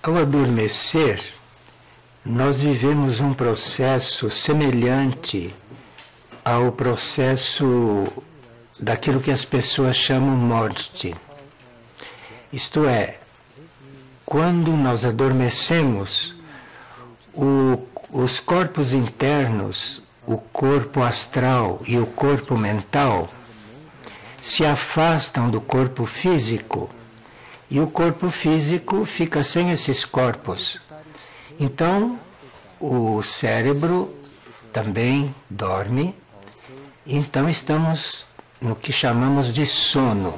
Ao adormecer, nós vivemos um processo semelhante ao processo daquilo que as pessoas chamam morte. Isto é, quando nós adormecemos, os corpos internos, o corpo astral e o corpo mental, se afastam do corpo físico e o corpo físico fica sem esses corpos. Então, o cérebro também dorme, então estamos no que chamamos de sono.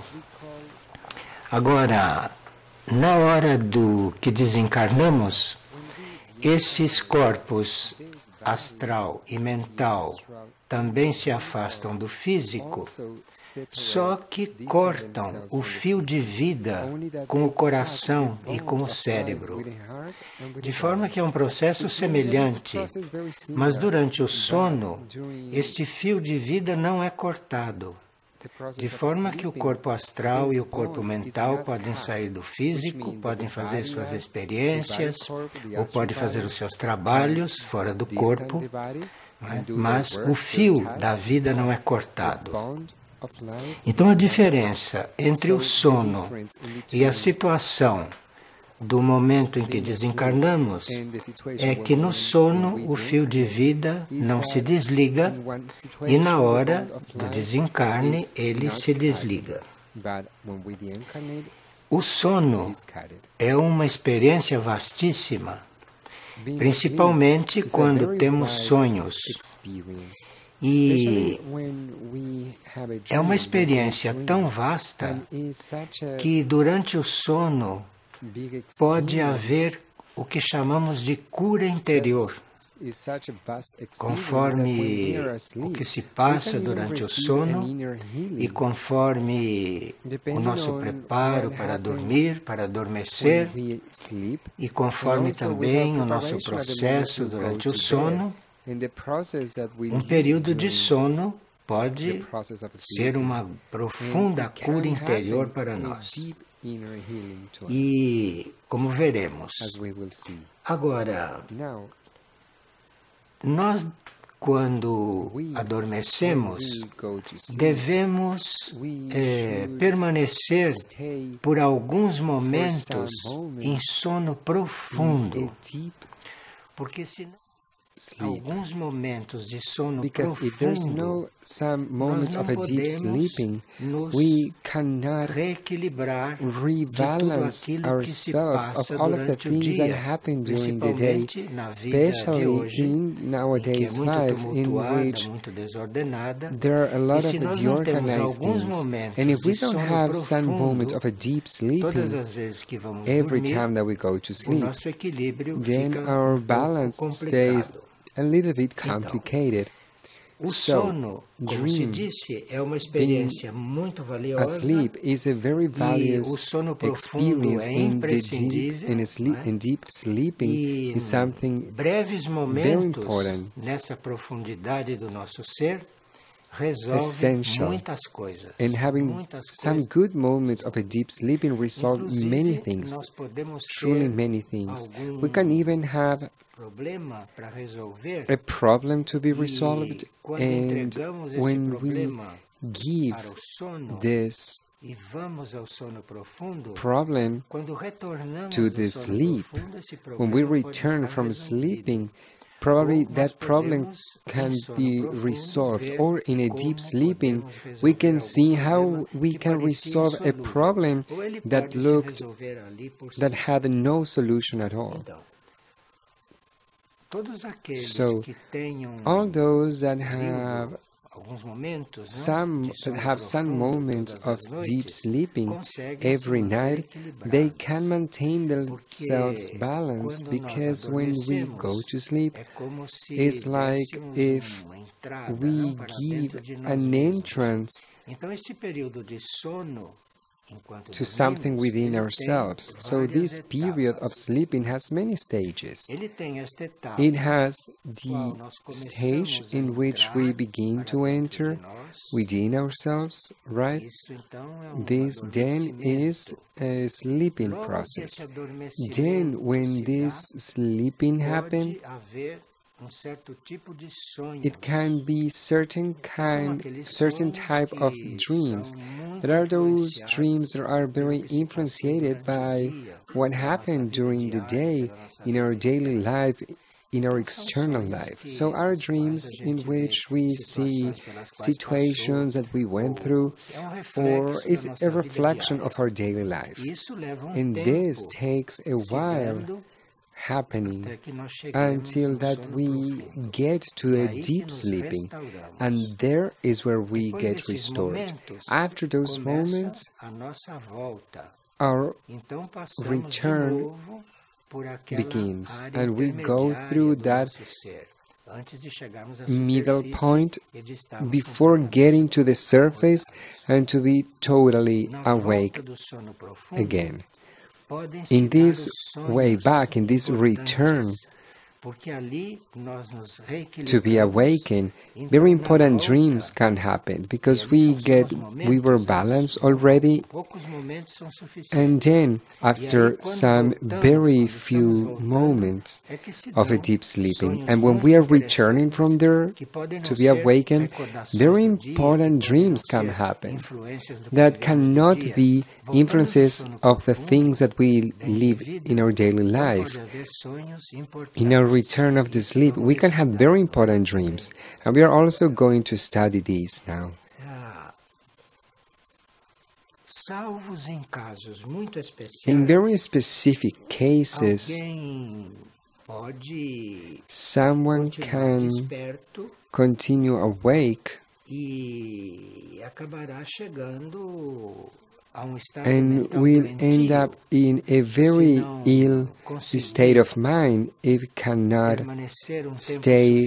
Agora, na hora do que desencarnamos, esses corpos astral e mental também se afastam do físico, só que cortam o fio de vida com o coração e com o cérebro. De forma que é um processo semelhante, mas durante o sono, este fio de vida não é cortado. De forma que o corpo astral e o corpo mental podem sair do físico, podem fazer suas experiências, ou podem fazer os seus trabalhos fora do corpo, mas o fio da vida não é cortado. Então a diferença entre o sono e a situação do momento em que desencarnamos é que no sono o fio de vida não se desliga e na hora do desencarne ele se desliga. O sono é uma experiência vastíssima, principalmente quando temos sonhos. E é uma experiência tão vasta que durante o sono pode haver o que chamamos de cura interior. Conforme o que se passa durante o sono e conforme o nosso preparo para dormir, para adormecer, e conforme também o nosso processo durante o sono, um período de sono pode ser uma profunda cura interior para nós. E como veremos. Agora, nós, quando adormecemos, devemos permanecer por alguns momentos em sono profundo, porque senão alguns momentos de sono profundo, nós não podemos nos reequilibrar de tudo aquilo que se passa durante o dia, principalmente na vida de hoje, em que é muito tumultuada, muito desordenada, e se nós não temos alguns momentos de sono profundo, todas as vezes que vamos dormir, o nosso equilíbrio fica um pouco complicado. A little bit complicated. O sono, como se disse, é uma experiência muito valiosa. Asleep is a very valuable experience in deep sleeping is something breves very momentos important. Nessa profundidade do nosso ser resolve Essential. muitas coisas. And having some good moments of a deep sleeping resolve Inclusive, many things, nós podemos truly ter many things. algum We can even have problema para resolver. a problem to be resolved, quando and entregamos esse when we problema give para o sono this e vamos ao sono profundo, problem quando retornamos to do the sono sleep, profundo, esse when we problema pode return estar from resolvido. sleeping, probably Ou that nós problem podemos, can em sono be profundo, resolved, ver or in a como deep sleeping podemos we resolver can algum see how problema we que can parecia resolve a insolúvel. problem Ou ele that pode se looked resolver ali por si. that had no solution at all. Então, todos aqueles So, que tenham all those that have alguns momentos, some de sono that have some profundo moments todas of as noites, deep sleeping conseguem every se manter night, equilibrados. they can maintain themselves Porque balanced, quando nós because when we adormecemos, go to sleep, é como se it's like dessemos if uma entrada, we não, para give dentro de nós an mesmos. entrance. Então esse período de sono to something within ourselves. So this period of sleeping has many stages. It has the stage in which we begin to enter within ourselves, right? This then is a sleeping process. Then when this sleeping happens, it can be certain type of dreams. There are those dreams that are very influenced by what happened during the day in our daily life, in our external life. So our dreams in which we see situations that we went through, or is a reflection of our daily life. And this takes a while happening until that we get to a deep sleeping, and there is where we get restored. After those moments, our return begins, and we go through that middle point before getting to the surface and to be totally awake again. In this way back, in this return to be awakened, very important dreams can happen because we were balanced already, and then after some very few moments of a deep sleeping, and when we are returning from there to be awakened, very important dreams can happen that cannot be influences of the things that we live in our daily life. In our return of the sleep, we can have very important dreams, and we are also going to study these now. In very specific cases, someone can continue awake and will end up in a very ill state of mind if it cannot stay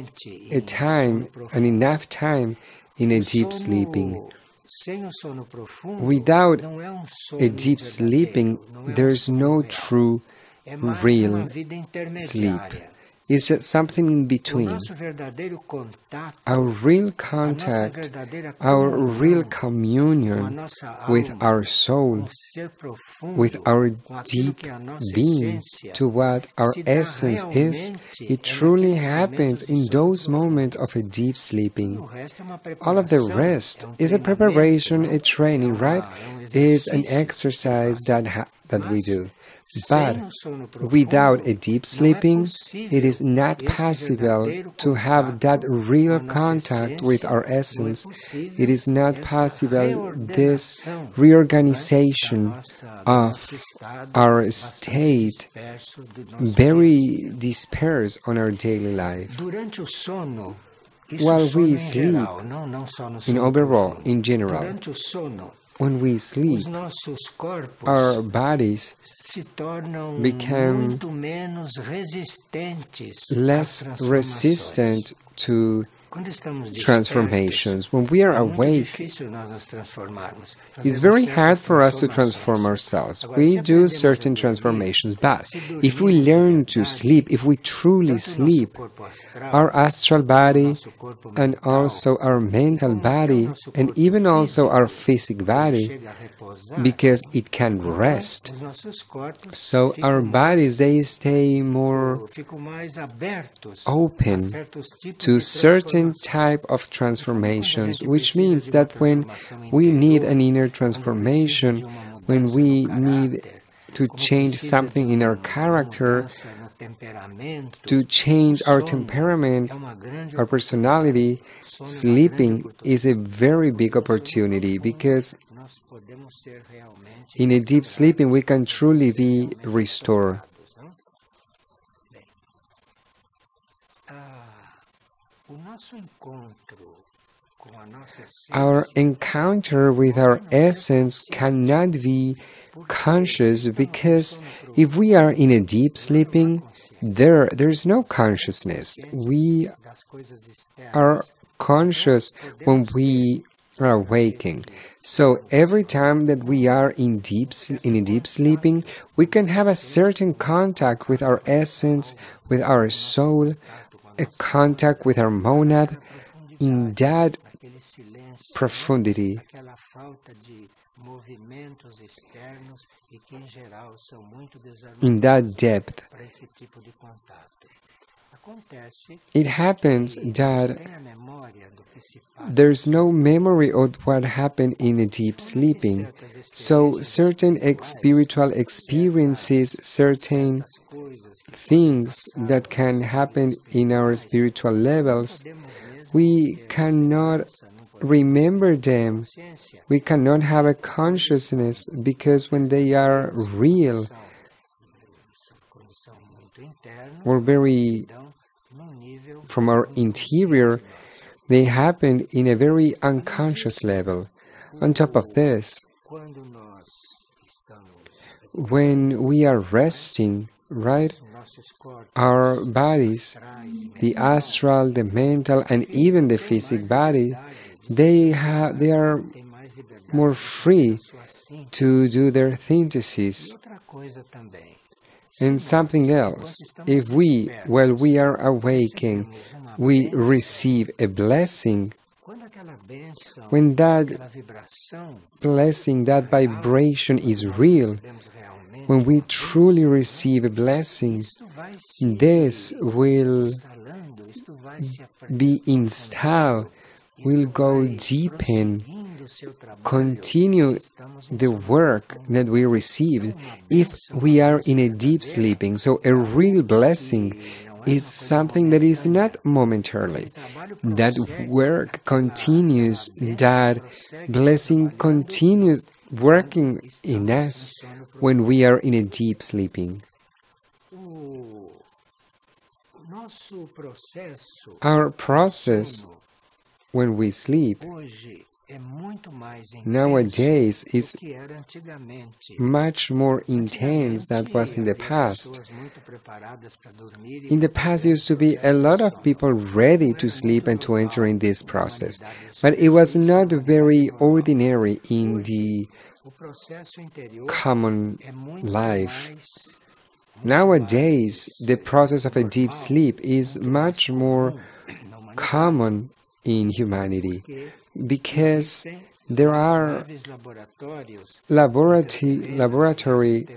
enough time in a deep sleeping. Without a deep sleeping, there is no true, real sleep. It's just something in between. Our real contact, our real communion with our soul, with our deep being, to what our essence is, it truly happens in those moments of a deep sleeping. All of the rest is a preparation, a training, right? Is an exercise that we do. But without a deep sleeping, it is not possible to have that real contact with our essence. It is not possible this reorganization of our state, very dispersed on our daily life. While we sleep, in general, when we sleep, our bodies become less resistant to transformations. When we are awake, it's very hard for us to transform ourselves. We do certain transformations, but if we learn to sleep, if we truly sleep, our astral body and also our mental body and even also our physical body, because it can rest, so our bodies, they stay more open to certain type of transformations, which means that when we need an inner transformation, when we need to change something in our character, to change our temperament, our personality, sleeping is a very big opportunity, because in a deep sleeping we can truly be restored. Our encounter with our essence cannot be conscious, because if we are in a deep sleeping, there's no consciousness. We are conscious when we are awaking. So every time that we are in a deep sleeping, we can have a certain contact with our essence, with our soul, a contact with our monad in that profundity, in that depth. It happens that there's no memory of what happened in a deep sleeping. So certain spiritual experiences, certain things that can happen in our spiritual levels, we cannot remember them. We cannot have a consciousness because when they are real or very from our interior, they happen in a very unconscious level. On top of this, when we are resting, right, our bodies, the astral, the mental, and even the physical body, they are more free to do their synthesis. And something else, if we, while we are awaking, we receive a blessing, when that blessing, that vibration is real, when we truly receive a blessing, this will be installed, will go deepen, continue the work that we received if we are in a deep sleeping. So a real blessing is something that is not momentarily. That work continues, that blessing continues working in us when we are in a deep sleeping. Our process when we sleep nowadays is much more intense than was in the past. In the past, used to be a lot of people ready to sleep and to enter in this process, but it was not very ordinary in the common life. Nowadays, the process of a deep sleep is much more common in humanity because there are laboratory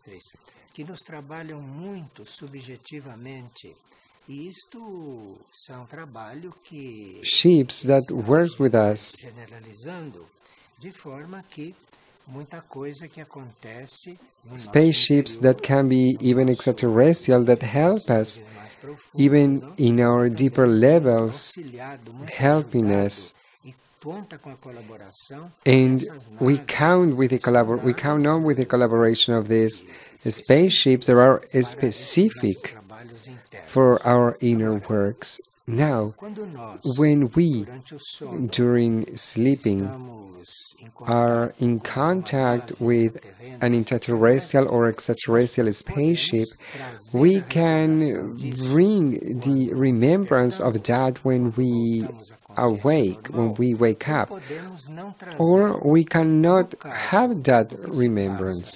ships that work with us, spaceships that can be even extraterrestrial, that help us even in our deeper levels, helping us. And we count on with the collaboration of these spaceships that are specific for our inner works. Now, when we, during sleeping, are in contact with an interterrestrial or extraterrestrial spaceship, we can bring the remembrance of that when we awake, when we wake up, or we cannot have that remembrance.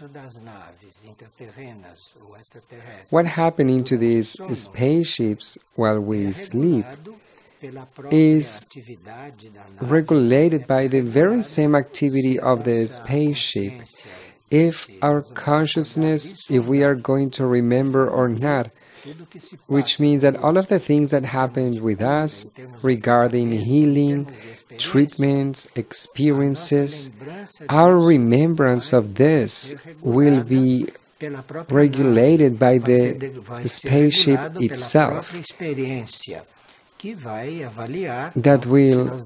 What happens into these spaceships while we sleep is regulated by the very same activity of the spaceship. If our consciousness, if we are going to remember or not, which means that all of the things that happened with us regarding healing, treatments, experiences, our remembrance of this will be regulated by the spaceship itself, that will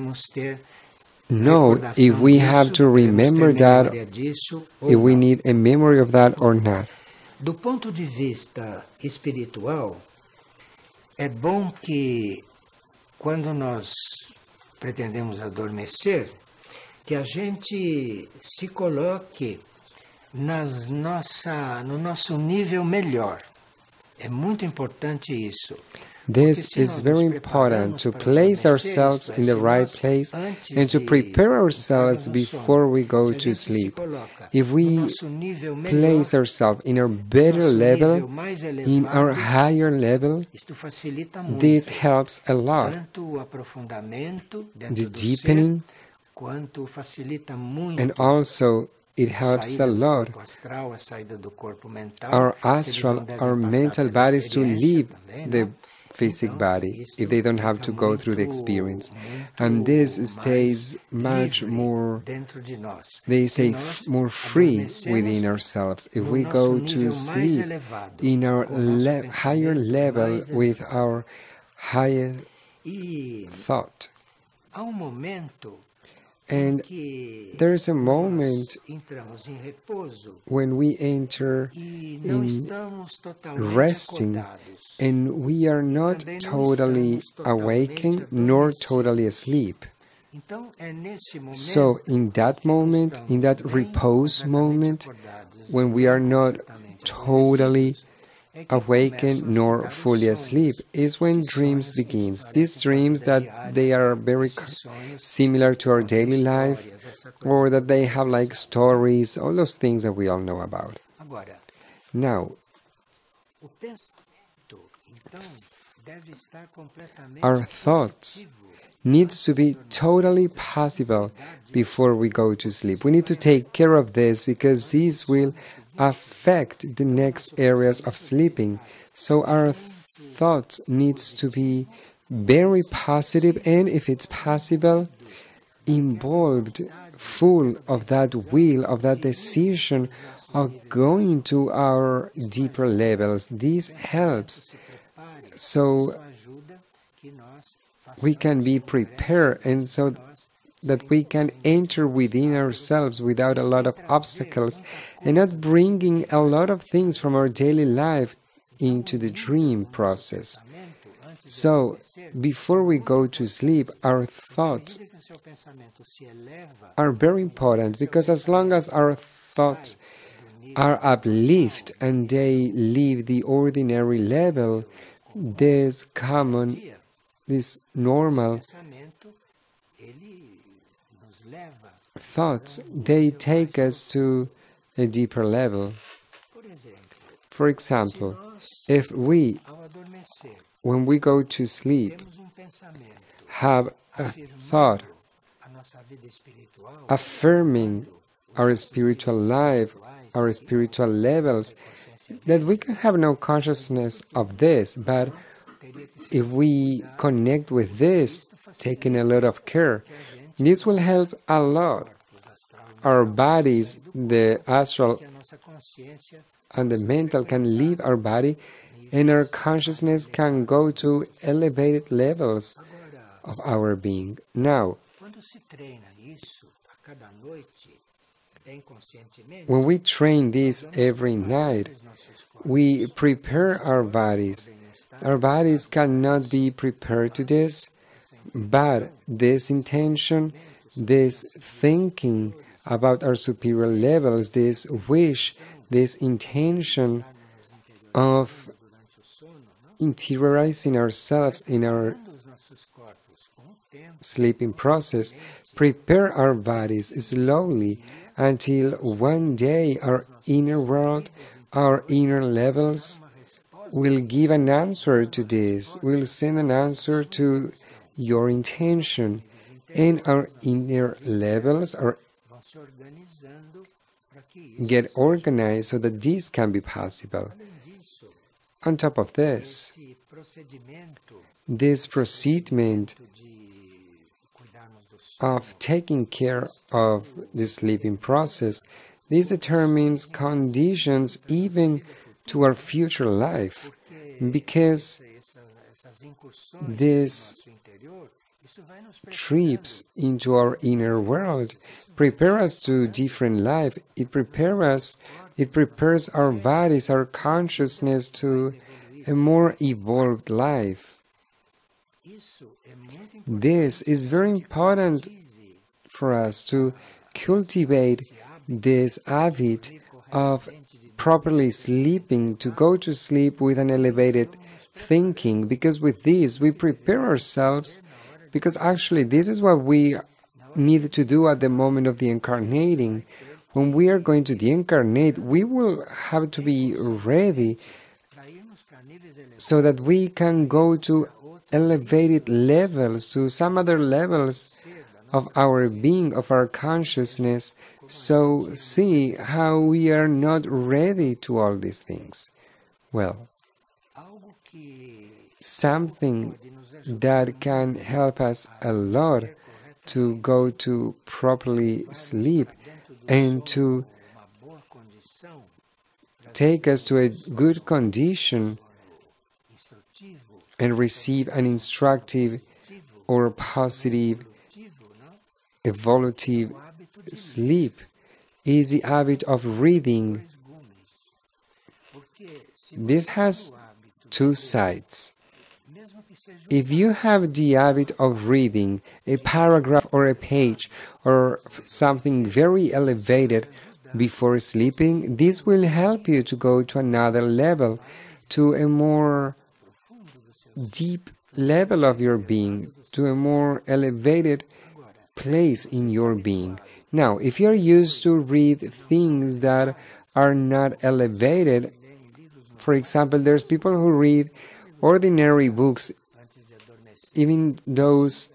know if we have to remember that, if we need a memory of that or not. Do ponto de vista espiritual, é bom que, quando nós pretendemos adormecer, que a gente se coloque no nosso nível melhor. É muito importante isso. This is very important, to place ourselves in the right place and to prepare ourselves before we go to sleep. If we place ourselves in a better level, in our higher level, this helps a lot. The deepening, and also it helps a lot our astral, our mental bodies to leave the physical body if they don't have to go through the experience. And this stays much more, they stay more free within ourselves. If we go to sleep in our higher level with our higher thought. And there is a moment when we enter in resting and we are not totally awakened nor totally asleep. So in that moment, in that repose moment, when we are not totally awakened nor fully asleep, is when dreams begins. These dreams that they are very similar to our daily life, or that they have like stories, all those things that we all know about. Now, our thoughts needs to be totally possible before we go to sleep. We need to take care of this because this will affect the next areas of sleeping. So our thoughts needs to be very positive, and if it's possible, involved, full of that will, of that decision of going to our deeper levels. This helps so we can be prepared and so that we can enter within ourselves without a lot of obstacles and not bringing a lot of things from our daily life into the dream process. So, before we go to sleep, our thoughts are very important, because as long as our thoughts are uplift and they leave the ordinary level, this common, this normal thoughts, they take us to a deeper level. For example, if we, when we go to sleep, have a thought affirming our spiritual life, our spiritual levels, that we can have no consciousness of this, but if we connect with this, taking a lot of care, this will help a lot. Our bodies, the astral and the mental, can leave our body, and our consciousness can go to elevated levels of our being. Now, when we train this every night, we prepare our bodies. Our bodies cannot be prepared to this, but this intention, this thinking about our superior levels, this wish, this intention of interiorizing ourselves in our sleeping process, prepare our bodies slowly until one day our inner world, our inner levels will give an answer to this, will send an answer to your intention, and our inner levels are get organized so that this can be possible. On top of this procedure of taking care of the sleeping process, this determines conditions even to our future life, because these trips into our inner world prepare us to different life. It prepares our bodies, our consciousness to a more evolved life. This is very important for us to cultivate this habit of properly sleeping, to go to sleep with an elevated thinking, because with this we prepare ourselves, because actually this is what we need to do at the moment of the incarnating. When we are going to de-incarnate, we will have to be ready so that we can go to elevated levels, to some other levels of our being, of our consciousness. So see how we are not ready to all these things. Well, something that can help us a lot to go to properly sleep and to take us to a good condition and receive an instructive or positive, evolutive sleep is the habit of reading. This has two sides. If you have the habit of reading a paragraph or a page or something very elevated before sleeping, this will help you to go to another level, to a more deep level of your being, to a more elevated place in your being. Now, if you're used to read things that are not elevated, for example, there's people who read ordinary books, even those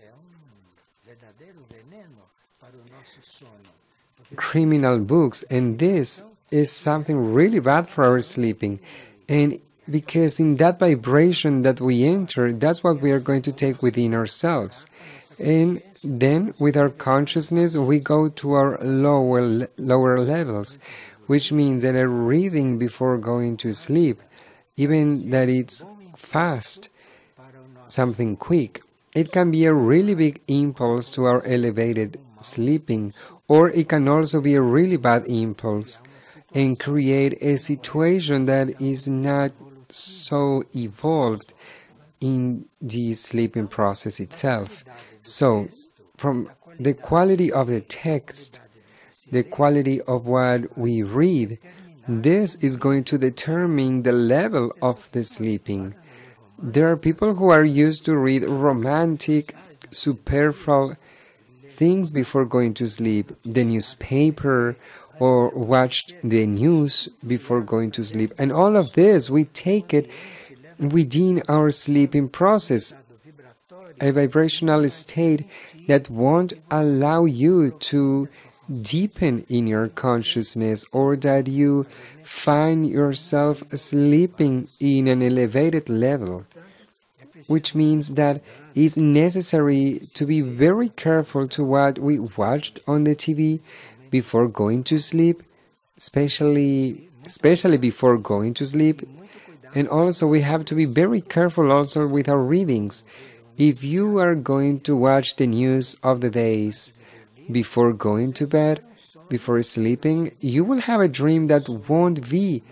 criminal books, and this is something really bad for our sleeping. And because in that vibration that we enter, that's what we are going to take within ourselves. And then with our consciousness, we go to our lower levels, which means that a reading before going to sleep, even that it's fast, something quick, it can be a really big impulse to our elevated sleeping, or it can also be a really bad impulse and create a situation that is not so evolved in the sleeping process itself. So, from the quality of the text, the quality of what we read, this is going to determine the level of the sleeping. There are people who are used to read romantic, superficial things before going to sleep, the newspaper, or watch the news before going to sleep. And all of this, we take it within our sleeping process, a vibrational state that won't allow you to deepen in your consciousness, or that you find yourself sleeping in an elevated level, which means that it's necessary to be very careful to what we watched on the TV before going to sleep, especially before going to sleep. And also we have to be very careful also with our readings. If you are going to watch the news of the days before going to bed, before sleeping, you will have a dream that won't be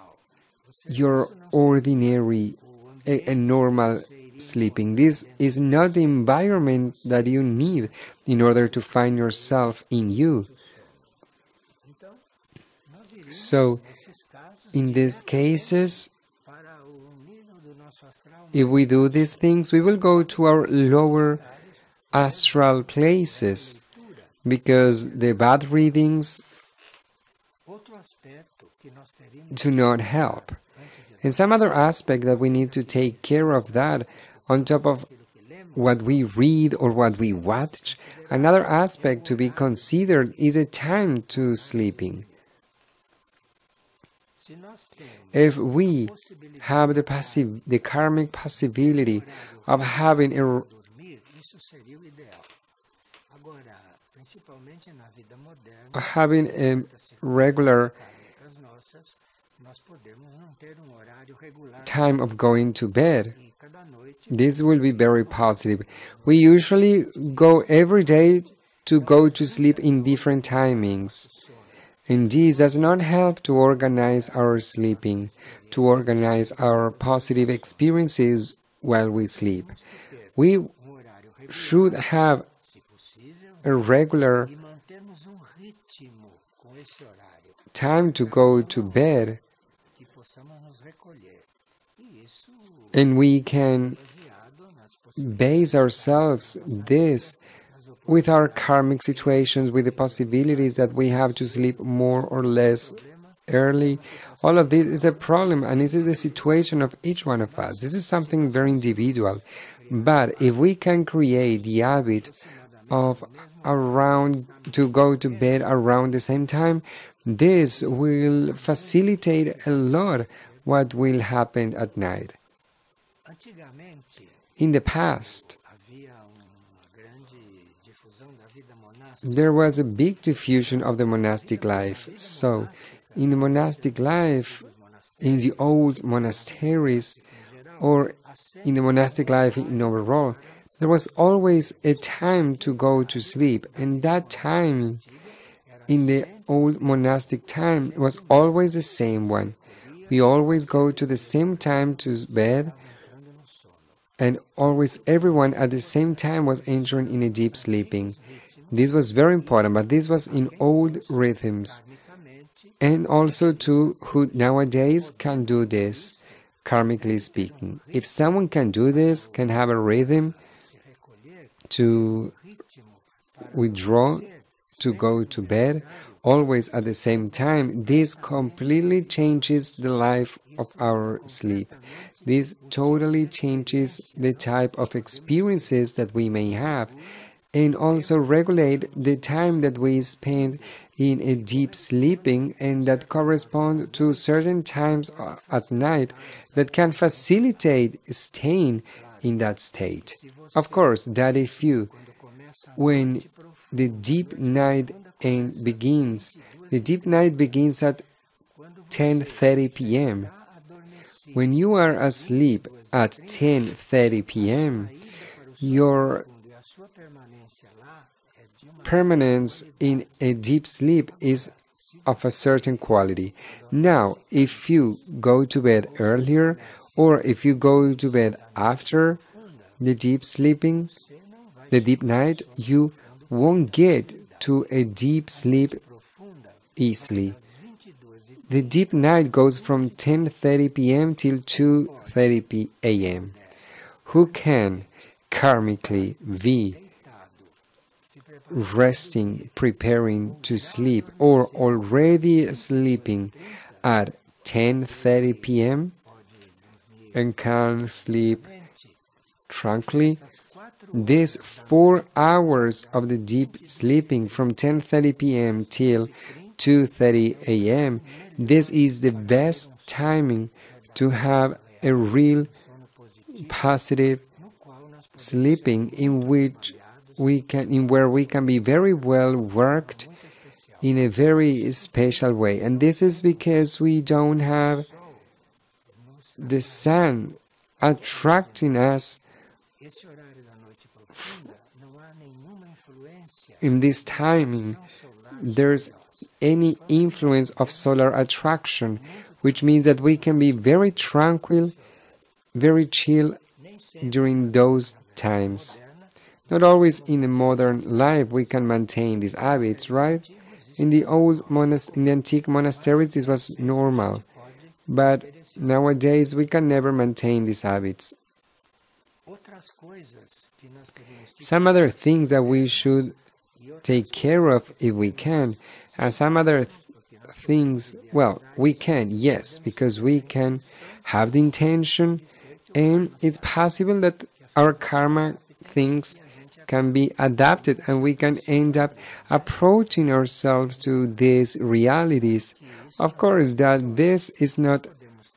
your ordinary, a normal sleeping. This is not the environment that you need in order to find yourself in you. So, in these cases, if we do these things, we will go to our lower astral places, because the bad readings do not help. And some other aspect that we need to take care of that, on top of what we read or what we watch, another aspect to be considered is a time to sleeping. If we have the karmic possibility of having a regular time of going to bed, this will be very positive. We usually go every day to go to sleep in different timings. And this does not help to organize our sleeping, to organize our positive experiences while we sleep. We should have a regular time to go to bed, And we can base ourselves this with our karmic situations, with the possibilities that we have to sleep more or less early. All of this is a problem, and this is the situation of each one of us. This is something very individual. But if we can create the habit of around to go to bed around the same time, this will facilitate a lot what will happen at night. In the past, there was a big diffusion of the monastic life. So, in the monastic life, in the old monasteries, or in the monastic life in overall, there was always a time to go to sleep, and that time in the old monastic time was always the same one. We always go to the same time to bed, and always everyone at the same time was entering in a deep sleeping. This was very important, but this was in old rhythms. And also too, who nowadays can do this, karmically speaking. If someone can do this, can have a rhythm to withdraw, to go to bed, always at the same time, this completely changes the life of our sleep. This totally changes the type of experiences that we may have, and also regulate the time that we spend in a deep sleeping, and that correspond to certain times at night that can facilitate staying in that state. Of course, that if you, when the deep night begins, the deep night begins at 10:30 p.m. When you are asleep at 10:30 p.m., your permanence in a deep sleep is of a certain quality. Now, if you go to bed earlier, or if you go to bed after the deep sleeping, the deep night, you won't get to a deep sleep easily. The deep night goes from 10:30 p.m. till 2:30 a.m. Who can karmically be resting, preparing to sleep, or already sleeping at 10:30 p.m. and can sleep tranquilly? These 4 hours of the deep sleeping from 10:30 p.m. till 2:30 a.m., this is the best timing to have a real positive sleeping where we can be very well worked in a very special way. And this is because we don't have the sun attracting us in this timing. There's any influence of solar attraction, which means that we can be very tranquil, very chill during those times. Not always in a modern life we can maintain these habits, right? In the antique monasteries this was normal, but nowadays we can never maintain these habits. Some other things that we should take care of if we can, and some other things, well, we can, yes, because we can have the intention, and it's possible that our karma things can be adapted, and we can end up approaching ourselves to these realities. Of course, that this is not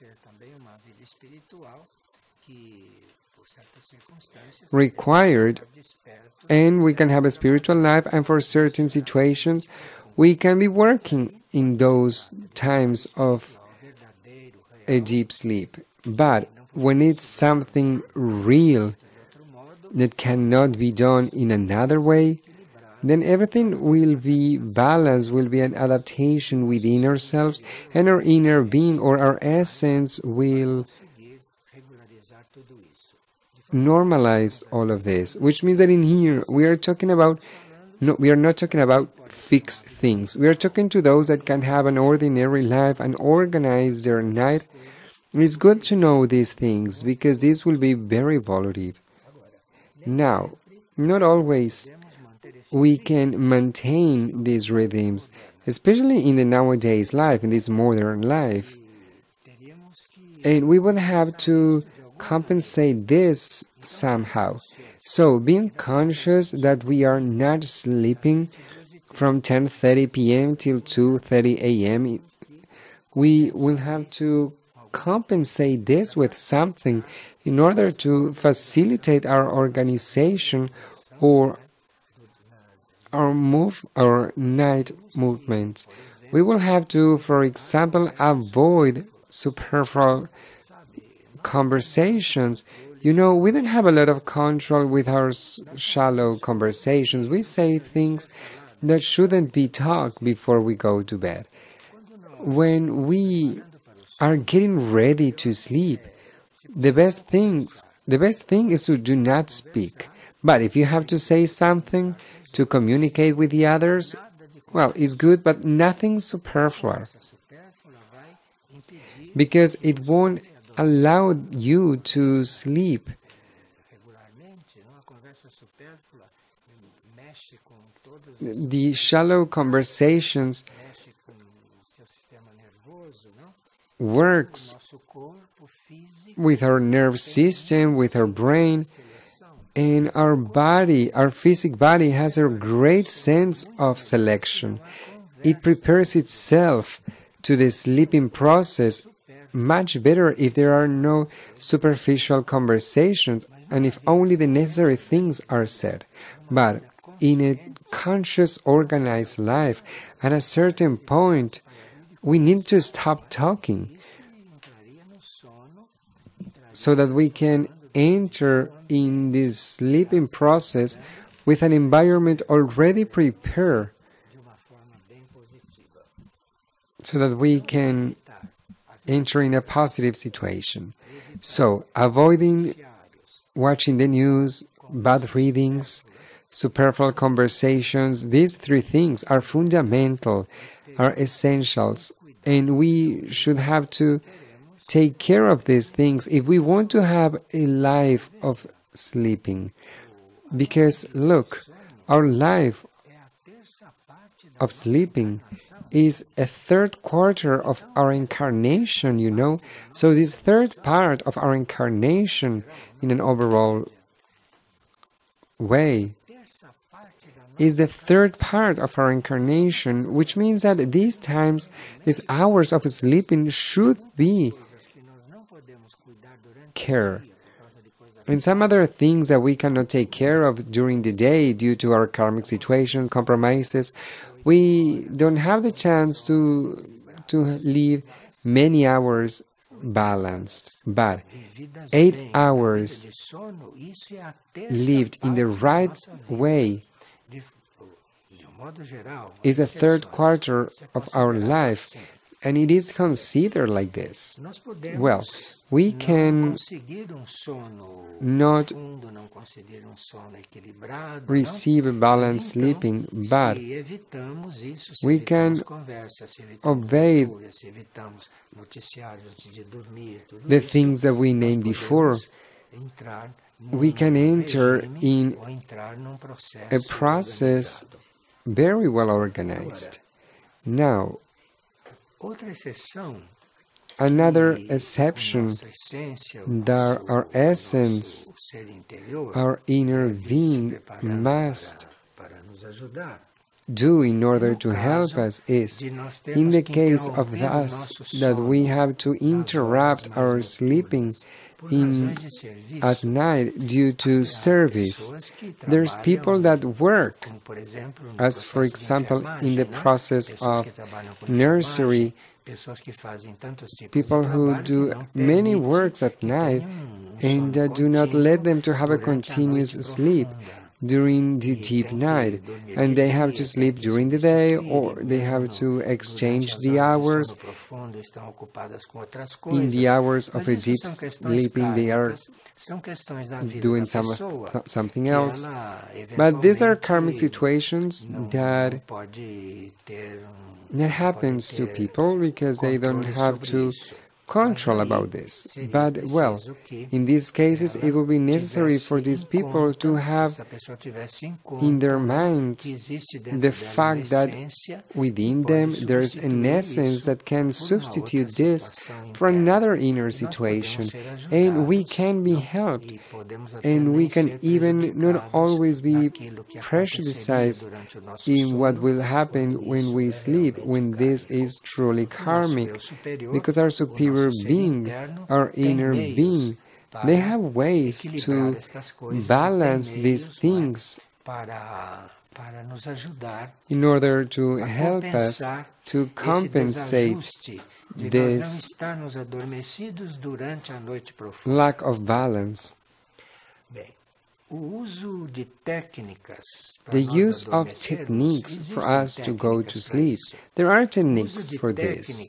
required, and we can have a spiritual life, and for certain situations we can be working in those times of a deep sleep. But when it's something real that cannot be done in another way, then everything will be balanced, will be an adaptation within ourselves, and our inner being or our essence will normalize all of this, which means that in here we are talking about, we are not talking about fixed things. We are talking to those that can have an ordinary life and organize their night It's good to know these things because this will be very evolutive. Now, not always we can maintain these rhythms, especially in the nowadays life, in this modern life. And we would have to compensate this somehow. So, being conscious that we are not sleeping from 10:30 p.m. till 2:30 a.m., we will have to compensate this with something in order to facilitate our organization or our night movements. We will have to, for example, avoid superfluous conversations. We don't have a lot of control with our shallow conversations. We say things that shouldn't be talked before we go to bed. When we are getting ready to sleep, the best thing is to do not speak. But if you have to say something to communicate with the others, well, it's good, but nothing superfluous, because it won't allow you to sleep. The shallow conversations works with our nerve system, with our brain, and our body, our physical body has a great sense of selection. It prepares itself to the sleeping process much better if there are no superficial conversations and if only the necessary things are said. But in a conscious, organized life, at a certain point, we need to stop talking so that we can enter in this sleeping process with an environment already prepared so that we can enter in a positive situation. So, avoiding watching the news, bad readings, superfluous conversations, these three things are fundamental, are essentials, and we should have to take care of these things if we want to have a life of sleeping. Because, look, our life of sleeping is a third quarter of our incarnation, So this third part of our incarnation in an overall way is the third part of our incarnation, which means that these times, these hours of sleeping should be care. And some other things that we cannot take care of during the day due to our karmic situations, compromises, we don't have the chance to live many hours balanced. But 8 hours lived in the right way is a third quarter of our life, and it is considered like this. Well, we can not receive a balanced sleeping, but we can obey the things that we named before. We can enter in a process very well organized. Now, another exception that our essence, our inner being must do in order to help us is, in the case of us, that we have to interrupt our sleeping at night due to service. There's people that work, as for example in the process of nursery, people who do many works at night and do not let them to have a continuous sleep during the deep night, and they have to sleep during the day, or they have to exchange the hours. In the hours of a deep sleeping, they are doing something else. But these are karmic situations that happens to people because they don't have to control about this. But, well, in these cases, it will be necessary for these people to have in their minds the fact that within them there's an essence that can substitute this for another inner situation, and we can be helped, and we can even not always be prejudiced in what will happen when we sleep, when this is truly karmic, because our superior being, our inner being, they have ways to balance these things in order to help us to compensate this lack of balance. The use of techniques for us to go to sleep. There are techniques for this,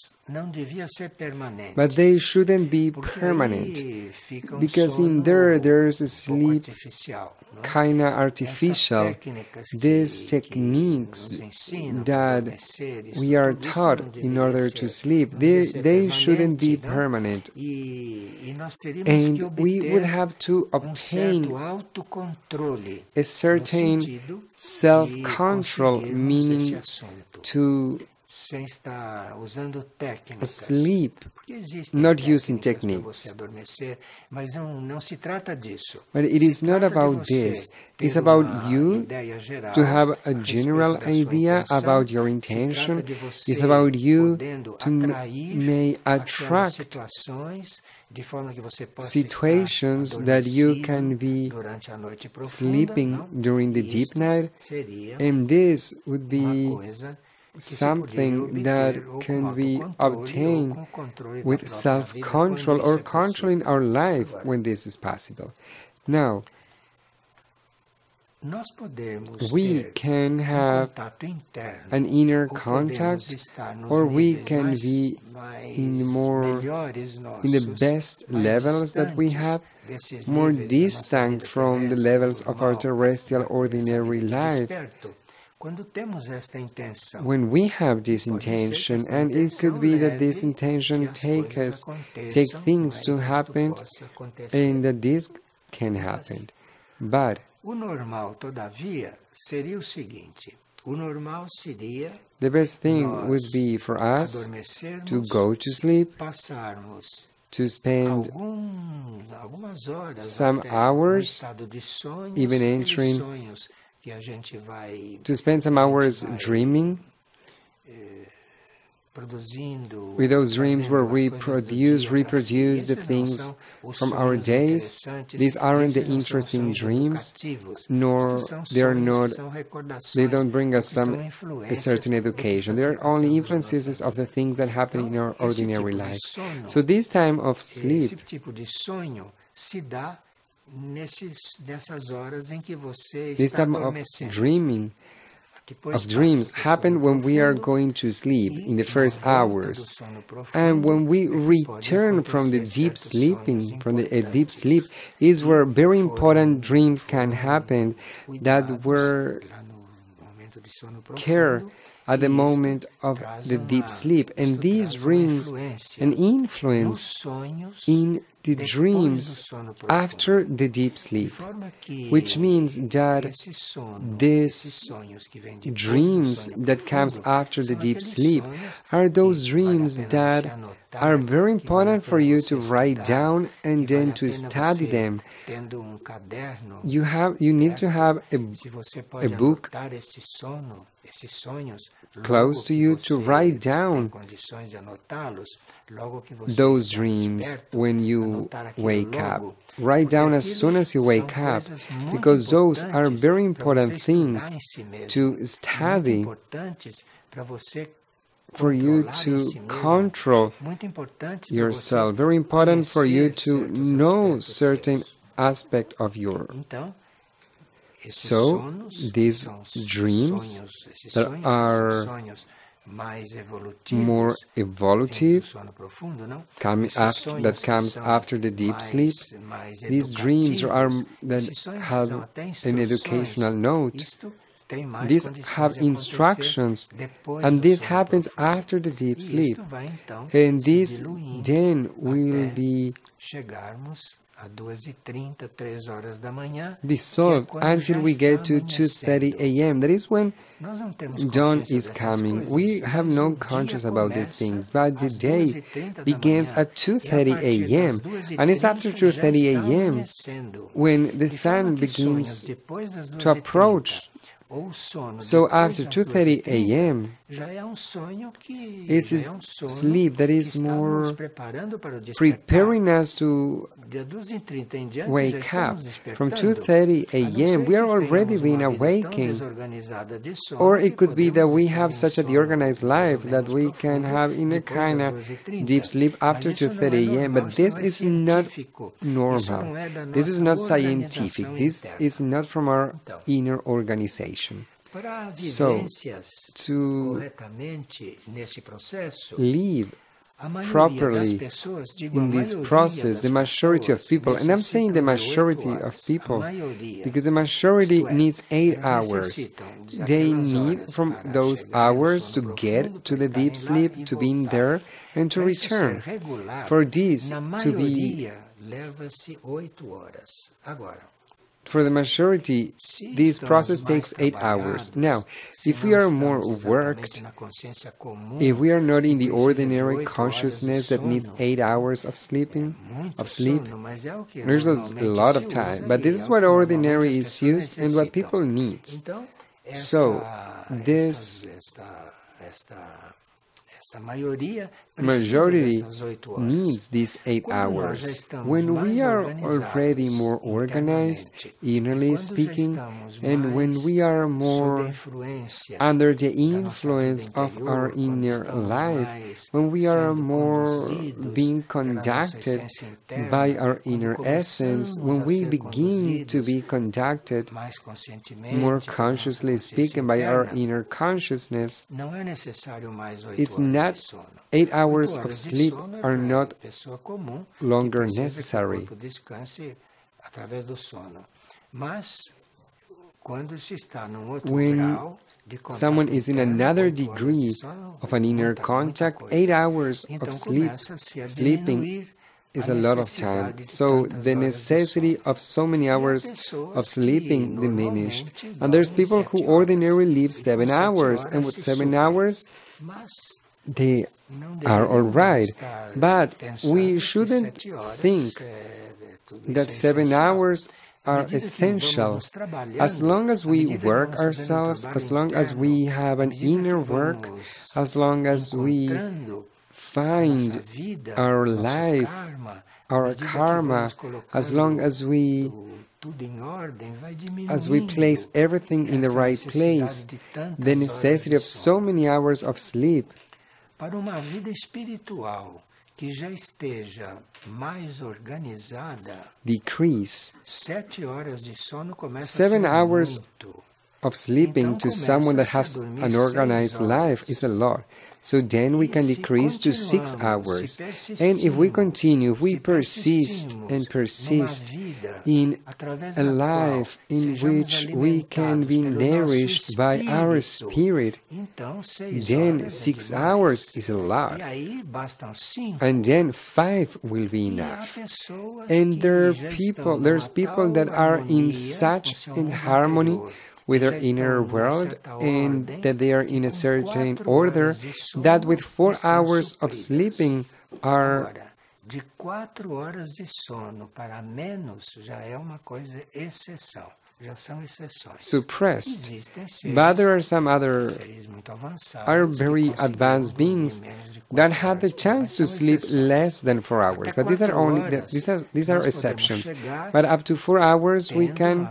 but they shouldn't be permanent, because in there's a sleep kind of artificial. These techniques that we are taught in order to sleep, they shouldn't be permanent, and we would have to obtain a certain self-control, meaning to sleep, not using techniques. But it is not about this. It's about you to have a general idea about your intention. It's about you to may attract situations that you can be sleeping during the deep night, and this would be something that can be obtained with self-control or controlling our life when this is possible. Now, we can have an inner contact, or we can be in the best levels that we have, more distant from the levels of our terrestrial ordinary life. When we have this intention, and it could be that this intention take things to happen, and that this can happen. But the best thing would be for us to go to sleep, to spend some hours, even entering, to spend some hours dreaming, with those dreams where we reproduce the things from our days. These aren't the interesting dreams, nor they don't bring us a certain education. They are only influences of the things that happen in our ordinary life. So this time of sleep, this time of dreams happen when we are going to sleep in the first hours, and when we return from the deep sleeping, deep sleep is where very important dreams can happen that were care at the moment of the deep sleep, and these brings an influence in the dreams after the deep sleep, which means that these dreams that comes after the deep sleep are those dreams that are very important for you to write down and then to study them. You need to have a book close to you to write down those dreams when you wake up. Write down as soon as you wake up, because those are very important things to study for you to control yourself. Very important for you to know certain aspect of your. So these dreams that are more evolutive, that comes after the deep sleep, these dreams that have an educational note, These have instructions, and this happens after the deep sleep. And this then will be dissolved until we get to 2:30 a.m. That is when dawn is coming. We have no conscience about these things, but the day begins at 2:30 a.m. and it's after 2:30 a.m. when the sun begins to approach. So after 2:30 a.m. is a sleep that is more preparing us to wake up. From 2:30 a.m. we are already being awakened. Or it could be that we have such a deorganized life that we can have in a kind of deep sleep after 2:30 a.m. But this is not normal. This is not scientific. This is not from our inner organization. So, to live properly in this process, the majority of people, and I'm saying the majority of people, because the majority needs 8 hours. They need from those hours to get to the deep sleep, to be in there, and to return. For this to be... For the majority, this process takes 8 hours. Now, if we are more worked, if we are not in the ordinary consciousness that needs 8 hours of sleep, there's a lot of time. But this is what ordinary is used and what people need. So, this majority needs these 8 hours. When we are already more organized, innerly speaking, and when we are more under the influence of our inner life, when we are more being conducted by our inner essence, when we begin to be conducted more consciously speaking by our inner consciousness, it's not 8 hours of sleep are not longer necessary. When someone is in another degree of an inner contact, 8 hours of sleeping is a lot of time. So the necessity of so many hours of sleeping diminished. And there's people who ordinarily live 7 hours, and with 7 hours, they are all right. But we shouldn't think that 7 hours are essential. As long as we work ourselves, as long as we have an inner work, as long as we find our life, our karma, as long as we place everything in the right place, the necessity of so many hours of sleep para uma vida espiritual que já esteja mais organizada, decrease. 7 horas de sono começa 7 a ser hours muito. of sleeping to someone that has an organized life is a lot. So then we can decrease to 6 hours. And if we continue, if we persist and persist in a life in which we can be nourished by our spirit, then 6 hours is a lot. And then 5 will be enough. And there's people that are in such in harmony with their inner world, and that they are in a certain order, that with 4 hours of sleeping are de 4 horas de sono para menos já é uma coisa exceção. Suppressed. But there are some other very advanced beings that have the chance to sleep less than 4 hours. But these are exceptions. But up to 4 hours we can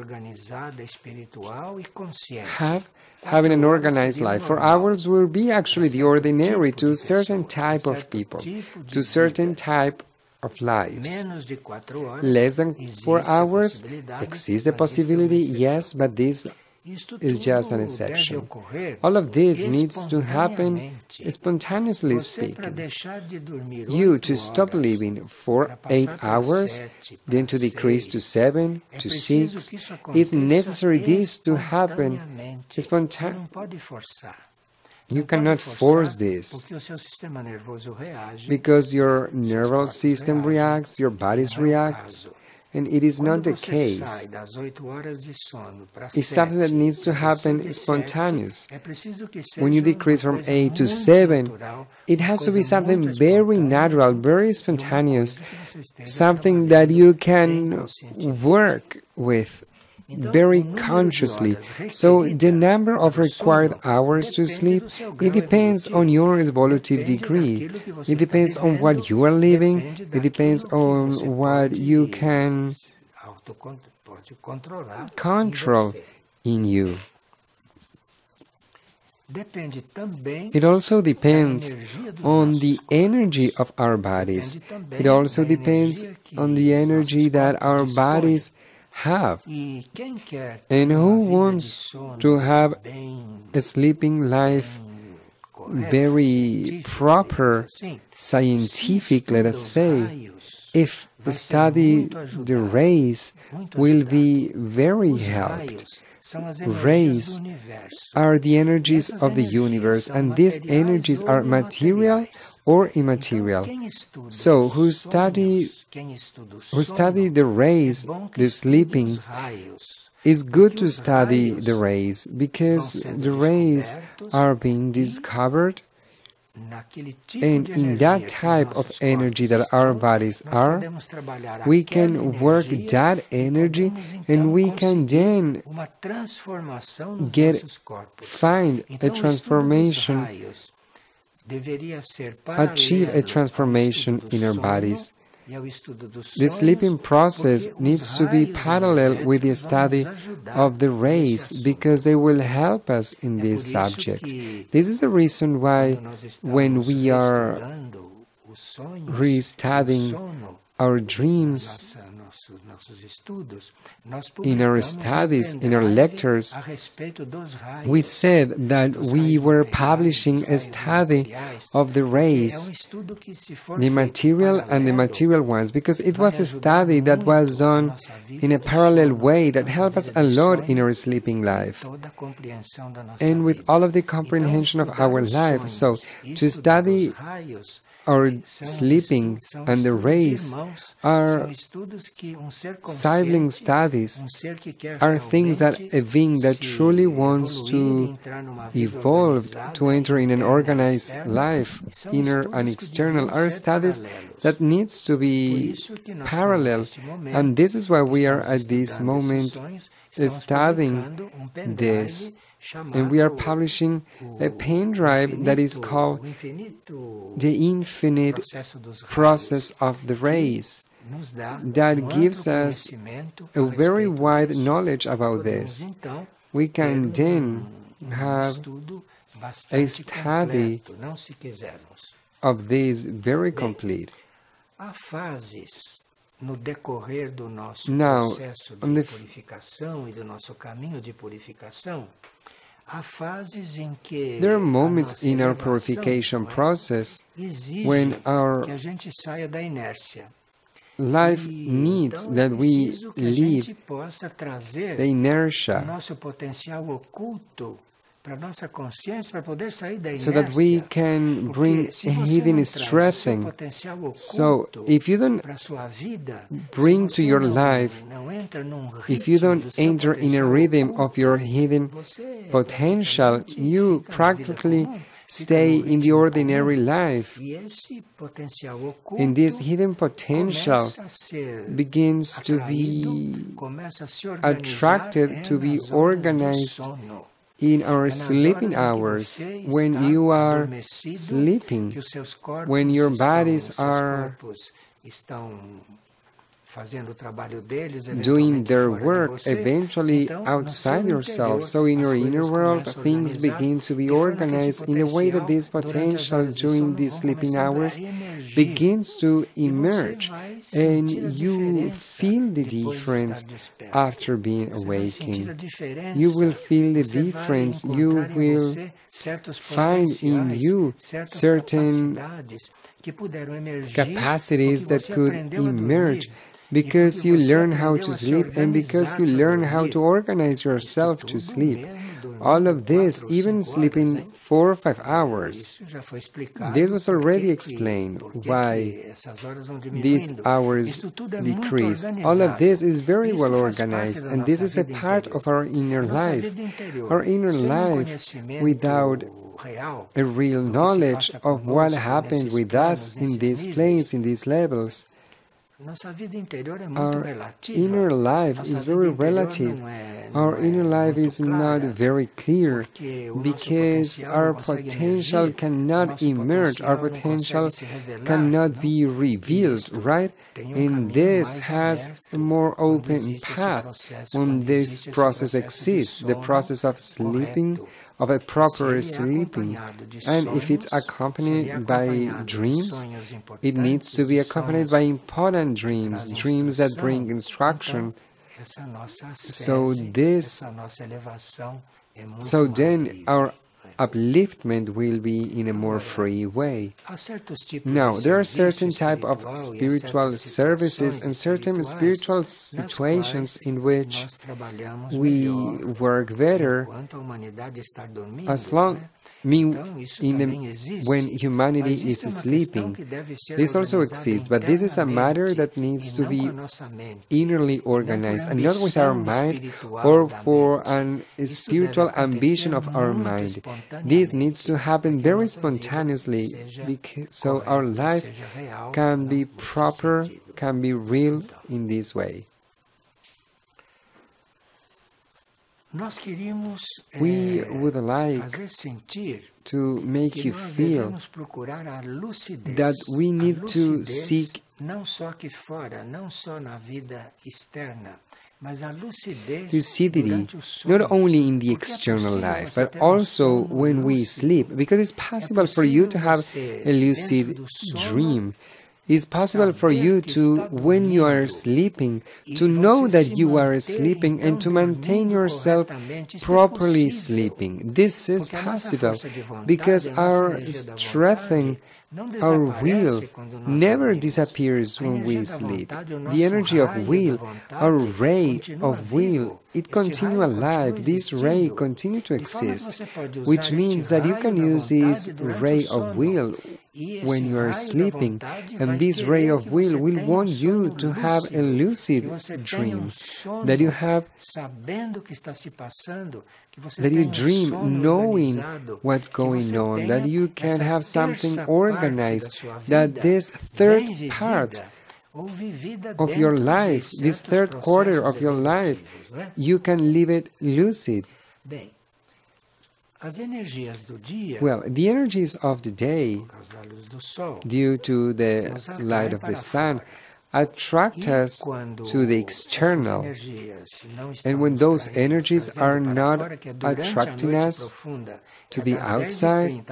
having an organized life. 4 hours will be actually the ordinary to a certain type of people, to certain type of lives. Less than 4 hours exists the possibility, yes, but this is just an exception. All of this needs to happen spontaneously speaking. You to stop living for 8 hours, then to decrease to 7, to 6, it's necessary this to happen spontaneously. You cannot force this, because your nervous system reacts, your body reacts, and it is not the case. It's something that needs to happen spontaneous. When you decrease from 8 to 7, it has to be something very natural, very spontaneous, something that you can work with very consciously. So the number of required hours to sleep, it depends on your evolutive degree. It depends on what you are living. It depends on what you can control in you. It also depends on the energy of our bodies. It also depends on the energy that our bodies have. And who wants to have a sleeping life very proper, scientific, let us say, if study the rays will be very helped. Rays are the energies of the universe, and these energies are material or immaterial. So who study the rays, the sleeping, it's good to study the rays, because the rays are being discovered, and in that type of energy that our bodies are, we can work that energy, and we can then find a transformation, achieve a transformation in our bodies. The sleeping process needs to be parallel with the study of the rays, because they will help us in this subject. This is the reason why when we are restudying our dreams, in our studies, in our lectures, we said that we were publishing a study of the rays, the material and the material ones, because it was a study that was done in a parallel way that helped us a lot in our sleeping life and with all of the comprehension of our life. So to study our sleeping and the rays are sibling studies, are things that a being that truly wants to evolve, to enter in an organized life, inner and external, are studies that needs to be parallel. And this is why we are at this moment studying this. And we are publishing a pen drive that is called The Infinite Process of the Rays, that gives us a very wide knowledge about this. We can then have a study of this very complete. Now, on the there are moments in our purification process when our life needs that we leave the inertia, so that we can bring a hidden strengthening. So if you don't bring to your life, if you don't enter in a rhythm of your hidden potential, you practically stay in the ordinary life. And this hidden potential begins to be attracted, to be organized in our sleeping hours, when you are sleeping, when your bodies are doing their work, eventually outside yourself. So in your inner world, things begin to be organized in a way that this potential during these sleeping hours begins to emerge, and you feel the difference after being awakened. You will feel the difference. You will find in you certain capacities that could emerge because you learn how to sleep and because you learn how to organize yourself to sleep. All of this, even sleeping 4 or 5 hours, this was already explained why these hours decrease. All of this is very well organized, and this is a part of our inner life. Our inner life, without a real knowledge of what happened with us in this place, in these levels, our inner life is very relative. Our inner life is not very clear because our potential cannot emerge, our potential cannot be revealed, right? And this has a more open path when this process exists, the process of sleeping, of a proper sleeping. And if it's accompanied by dreams, it needs to be accompanied by important dreams, dreams that bring instruction. So then our upliftment will be in a more free way. Now, there are certain type of spiritual services and certain spiritual situations in which we work better as long when humanity is sleeping. This also exists, but this is a matter that needs to be innerly organized, and not with our mind or for an spiritual ambition of our mind. This needs to happen very spontaneously, so our life can be proper, can be real in this way. We would like to make you feel that we need to seek lucidity, not only in the external life, but also when we sleep, because it's possible for you to have a lucid dream. It's possible for you to, when you are sleeping, to know that you are sleeping and to maintain yourself properly sleeping. This is possible because our strengthening, our will, never disappears when we sleep. The energy of will, our ray of will, it continues alive. This ray continues to exist, which means that you can use this ray of will when you are sleeping, and this ray of will want you to have a lucid dream, that you dream knowing what's going on, that you can have something organized, that this third part of your life, this third quarter of your life, you can live it lucid. Well, the energies of the day, due to the light of the sun, attract us to the external. And when those energies are not attracting us to the outside,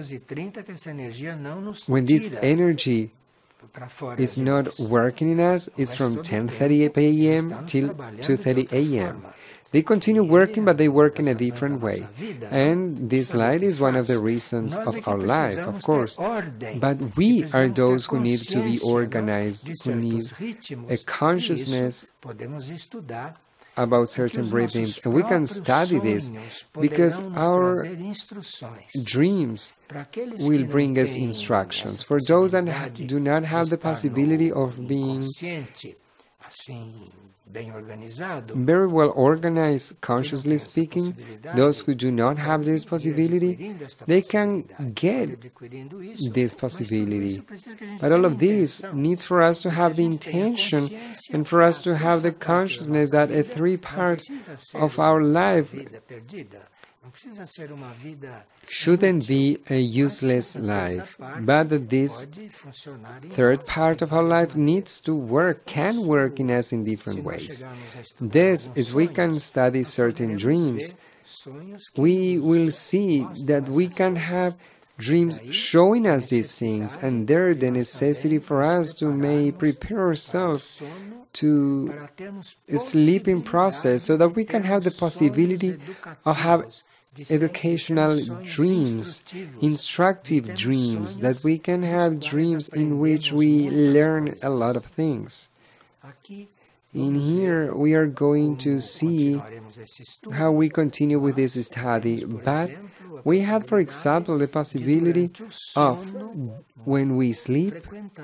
when this energy is not working in us, it's from 10:30 a.m. till 2:30 a.m. They continue working, but they work in a different way. And this light is one of the reasons of our life, of course. But we are those who need to be organized, who need a consciousness about certain rhythms. And we can study this because our dreams will bring us instructions. For those that do not have the possibility of being very well organized, consciously speaking, those who do not have this possibility, they can get this possibility. But all of this needs for us to have the intention and for us to have the consciousness that a three-part of our life shouldn't be a useless life, but that this third part of our life needs to work, can work in us in different ways. This is we can study certain dreams. We will see that we can have dreams showing us these things, and there the necessity for us to may prepare ourselves to a sleeping process so that we can have the possibility of have educational dreams, instructive dreams, that we can have dreams in which we learn a lot of things. In here, we are going to see how we continue with this study, but we have, for example, the possibility of, when we sleep,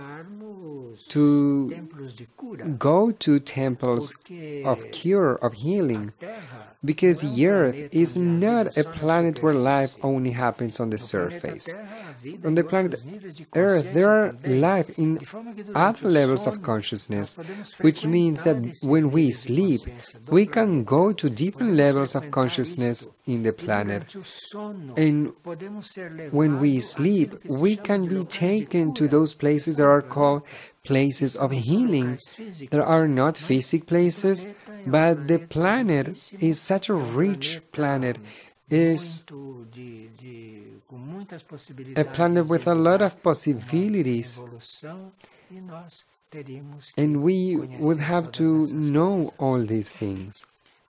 to go to temples of cure, of healing, because the Earth is not a planet where life only happens on the surface. On the planet Earth, there are life in other levels of consciousness, which means that when we sleep, we can go to different levels of consciousness in the planet. And when we sleep, we can be taken to those places that are called places of healing. There are not physical places, but the planet is such a rich planet, is a planet with a lot of possibilities, and we would have to know all these things.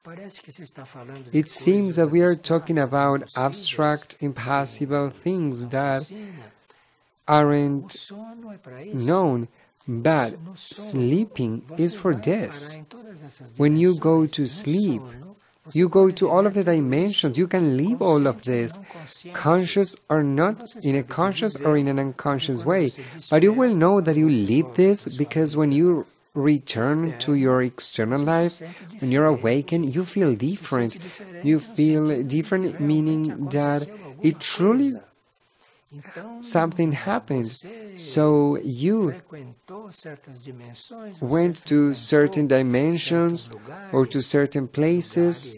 It seems that we are talking about abstract, impossible things that aren't known, but sleeping is for this. When you go to sleep, you go to all of the dimensions. You can leave all of this, conscious or not, in a conscious or in an unconscious way. But you will know that you leave this, because when you return to your external life, when you're awakened, you feel different. You feel different, meaning that it truly something happened. So you went to certain dimensions or to certain places.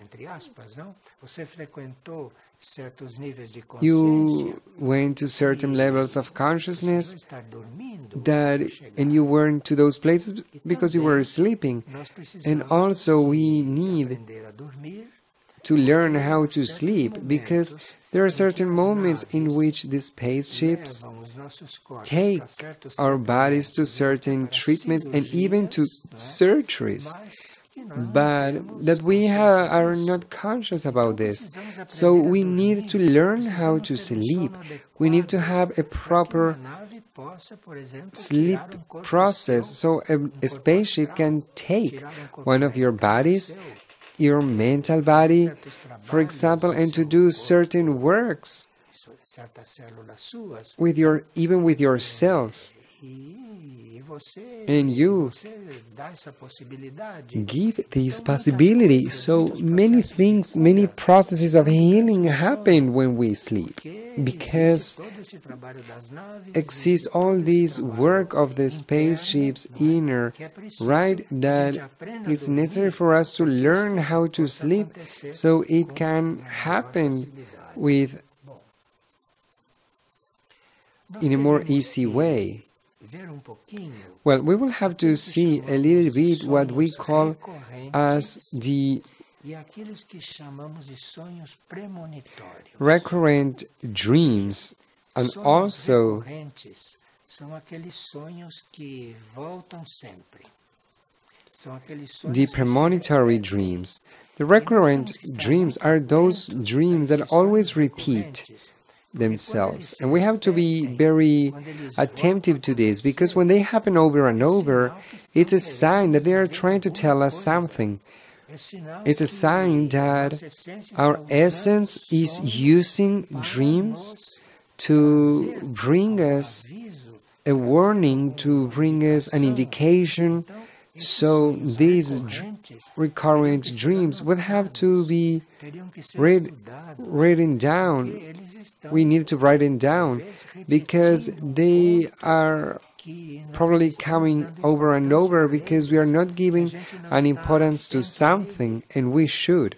You went to certain levels of consciousness and you weren't to those places because you were sleeping. And also we need to learn how to sleep, because there are certain moments in which the spaceships take our bodies to certain treatments and even to surgeries, but that we are not conscious about this. So we need to learn how to sleep. We need to have a proper sleep process, so a spaceship can take one of your bodies, your mental body, for example, and to do certain works with even with your cells. And you give this possibility. So many things, many processes of healing happen when we sleep, because exists all this work of the spaceship's inner, right, that is necessary for us to learn how to sleep so it can happen in a more easy way. Well, we will have to see a little bit what we call as the recurrent dreams, and also the premonitory dreams. The recurrent dreams are those dreams that always repeat themselves, and we have to be very attentive to this, because when they happen over and over, it's a sign that they are trying to tell us something. It's a sign that our essence is using dreams to bring us a warning, to bring us an indication. So these recurrent dreams would have to be written down. We need to write it down, because they are probably coming over and over because we are not giving an importance to something, and we should.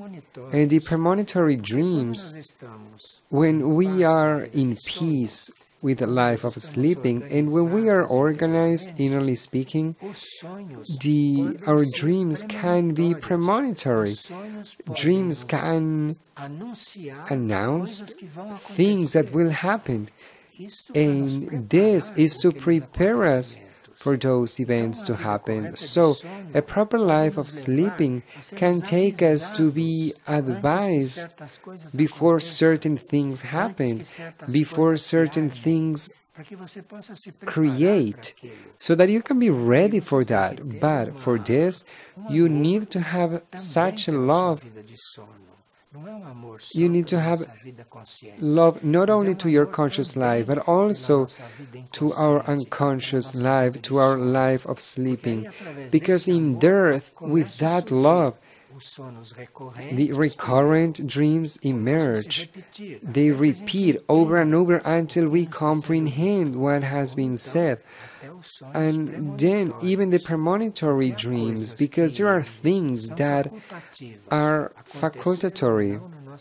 And the premonitory dreams, when we are in peace, with the life of sleeping. And when we are organized, innerly speaking, our dreams can be premonitory. Dreams can announce things that will happen. And this is to prepare us for those events to happen. So, a proper life of sleeping can take us to be advised before certain things happen, before certain things create, so that you can be ready for that. But for this, you need to have such a love. You need to have love not only to your conscious life, but also to our unconscious life, to our life of sleeping. Because in there, with that love, the recurrent dreams emerge. They repeat over and over until we comprehend what has been said. And then even the premonitory dreams, because there are things that are facultatory.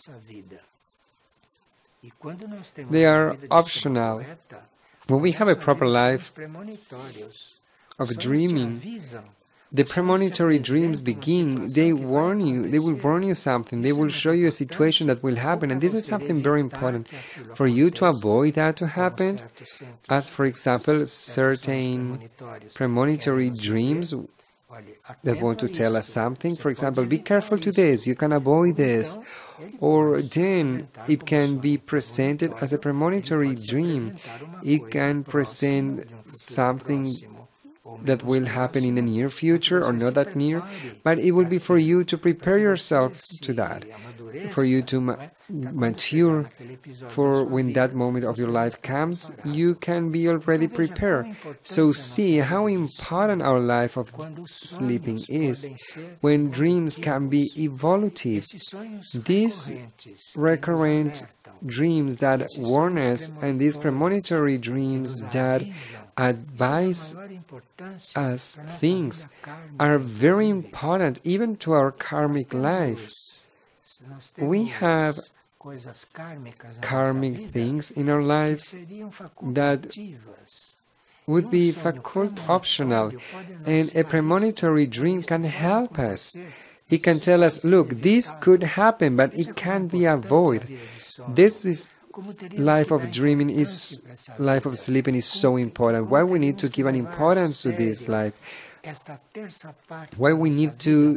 They are optional. When we have a proper life of dreaming, the premonitory dreams begin, they warn you, they will warn you something, they will show you a situation that will happen, and this is something very important for you to avoid that to happen, as for example, certain premonitory dreams that want to tell us something. For example, be careful to this, you can avoid this, or then it can be presented as a premonitory dream. It can present something that will happen in the near future or not that near, but it will be for you to prepare yourself to that, for you to mature, for when that moment of your life comes, you can be already prepared. So see how important our life of sleeping is, when dreams can be evolutive. These recurrent dreams that warn us and these premonitory dreams that advise us things are very important even to our karmic life. We have karmic things in our life that would be optional, and a premonitory dream can help us. It can tell us, look, this could happen, but it can be avoided. This is life of dreaming, is life of sleeping is so important. Why we need to give an importance to this life? Why we need to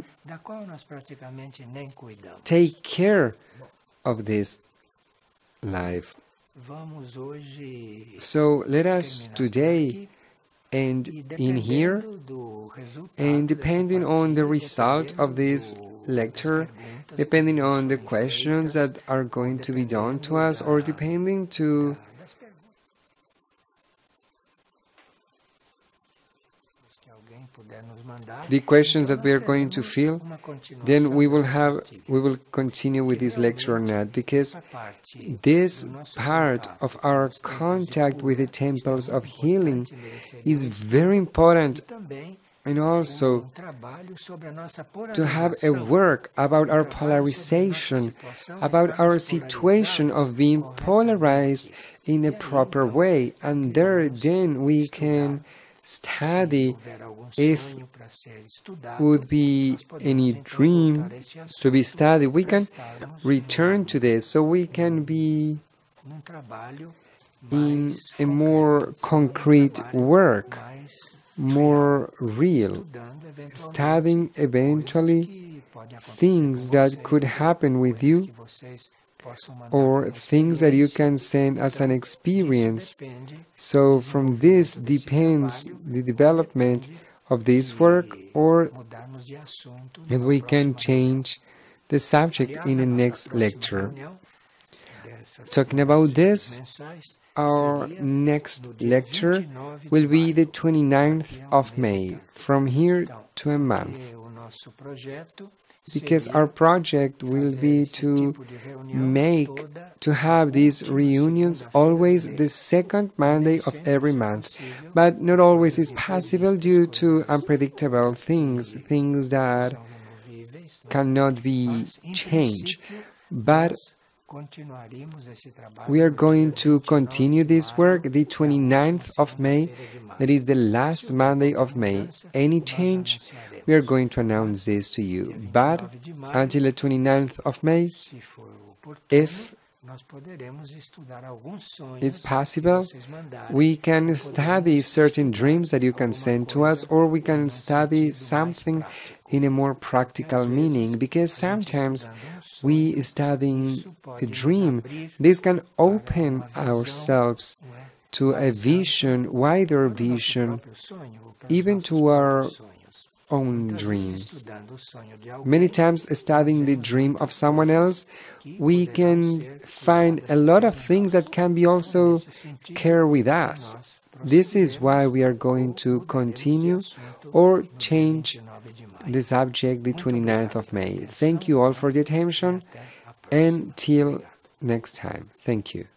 take care of this life. So let us today end in here, and depending on the result of this lecture, depending on the questions that are going to be done to us, or depending to the questions that we are going to feel, then we will continue with this lecture or not, because this part of our contact with the temples of healing is very important, and also to have a work about our polarization, about our situation of being polarized in a proper way, and there then we can study if would be any dream to be studied. We can return to this so we can be in a more concrete work, more real, studying eventually things that could happen with you, or things that you can send as an experience. So from this depends the development of this work, or and we can change the subject in the next lecture. Talking about this, our next lecture will be the 29th of May, from here to a month, because our project will be to have these reunions always the second Monday of every month, but not always is possible due to unpredictable things that cannot be changed. But We are going to continue this work the 29th of May, that is the last Monday of May. Any change, we are going to announce this to you. But until the 29th of May, if it's possible, we can study certain dreams that you can send to us, or we can study something in a more practical meaning, because sometimes we studying a dream, this can open ourselves to a vision, wider vision, even to our own dreams. Many times studying the dream of someone else, we can find a lot of things that can be also carried with us. This is why we are going to continue or change the subject the 29th of May. Thank you all for the attention, and till next time. Thank you.